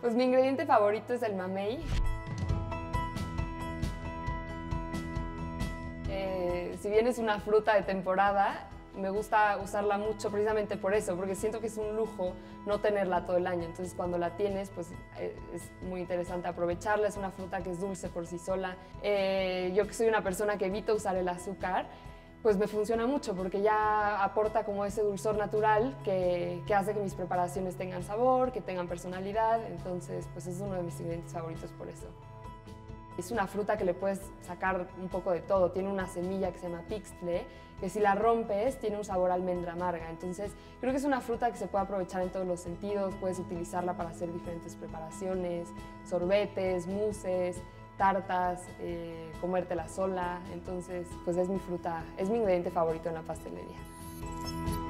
Pues mi ingrediente favorito es el mamey. Si bien es una fruta de temporada, me gusta usarla mucho precisamente por eso, porque siento que es un lujo no tenerla todo el año. Entonces cuando la tienes, pues es muy interesante aprovecharla. Es una fruta que es dulce por sí sola. Yo que soy una persona que evita usar el azúcar, pues me funciona mucho porque ya aporta como ese dulzor natural que hace que mis preparaciones tengan sabor, que tengan personalidad. Entonces pues es uno de mis ingredientes favoritos por eso. Es una fruta que le puedes sacar un poco de todo. Tiene una semilla que se llama pixtle, que si la rompes tiene un sabor a almendra amarga. Entonces creo que es una fruta que se puede aprovechar en todos los sentidos. Puedes utilizarla para hacer diferentes preparaciones, sorbetes, mousses, tartas, comértela sola. Entonces pues es mi fruta, es mi ingrediente favorito en la pastelería.